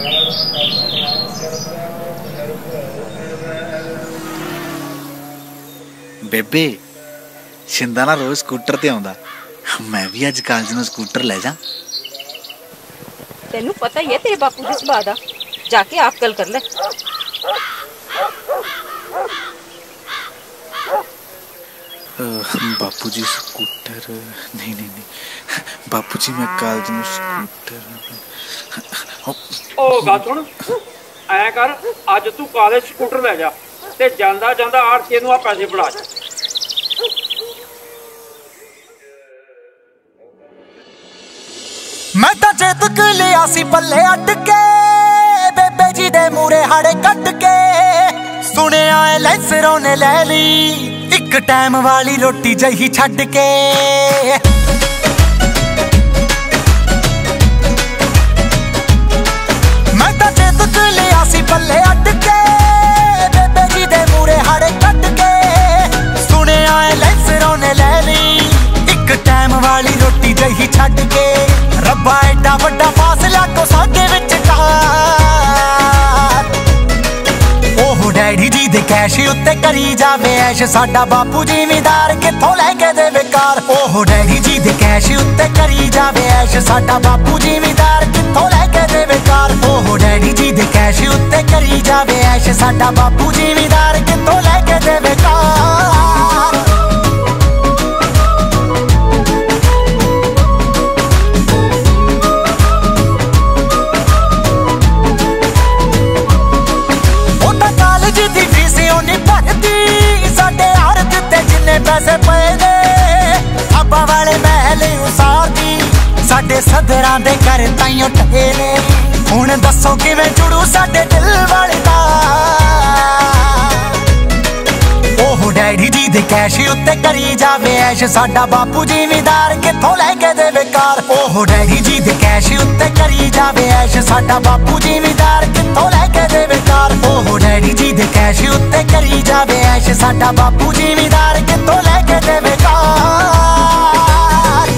बेबे शिंदा ना रोज स्कूटर ते आउंदा, मैं भी अज कॉलेज नूं स्कूटर ले जा। तेनू पता ही है तेरे बापू के सुभाऽ दा, जाके आप गल कर ले। बापू जी स्कूटर नहीं नहीं नहीं, बापू जी मैं कॉलेज नूं स्कूटर। ओ गल सुन, ऐ कर अज तू कॉलेज स्कूटर ले जा ते जांदा जांदा आड़तीए नूं आ पैसे फड़ा जा। मैं तो चेतक लिया सी पल्ले अट के, बेबे जी दे मूरे हाड़े कट के। सुने आए लैंसरों ने ले ली एक टाइम वाली रोटी जही छड्ड के। मैं तो चेतक लिया सी पल्ले अट के, बेबे जी दे मूरे हाड़े कट के। सुने आए लैंसरों ने ले ली एक टाइम वाली रोटी जही छड्ड के। रब्बा एडा वड्डा फासला को साडे विचकार, ओह डैडी जी दे कैश उत्ते करी जावे ऐश, साडा बापू जिमीदार कित्थों लैके देवे कार। ओह डैडी जी दे कैश उत्ते करी जावे ऐश, साडा बापू जिमीदार कित्थों लैके देवे कार। ओह डैडी जी दे कैश उत्ते करी जावे ऐश, साडा बापू जिमीदार कित्थों लैके देवे कार। पैसे पे ने अब्बा वाले महल उसारदी, साडे सदरां दे घर ताइयों ठगे ने। हुण दसो किवें जुड़ू साडे दिल वाले नाल। ओह डैडी जी दे कैश उत्ते करी जावे ऐश, साडा बापू जिमीदार कित्थों लैके देवे कार। ओह डैडी जी दे कैश उत्ते करी जावे ऐश, साडा बापू जिमीदार कित्थों लैके देवे कार। ओह डैडी जी दे कैश उत्ते करी जावे ऐश, साडा बापू जिमीदार कित्थों लैके देवे कार।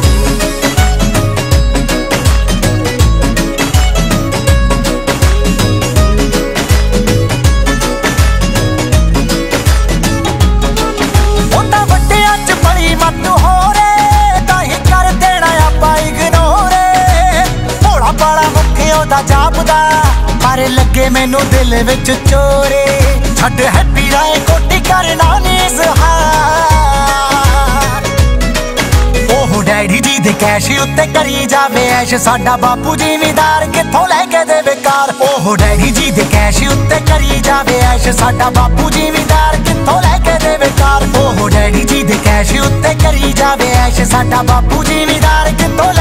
ओदा वड्डियां च बड़ी मत हो रे, ताही कर देना आपां इग्नोरे। भोला पाला मुखे ओदा जापदा, पर लगे मैनू दिल विच चोरे। छड्ड हैप्पी राय कोटी करना नी इज़हार। ओह डैडी जी दे कैश उत्ते करी जावे ऐश, साडा बापू जिमीदार कित्थों लैके देवे कार। ओह डैडी जी दे कैश उत्ते करी जावे ऐश, साडा बापू जिमीदार कित्थों लैके देवे कार। ओह डैडी जी दे कैश उत्ते करी जावे ऐश, साडा बापू जिमीदार कित्थों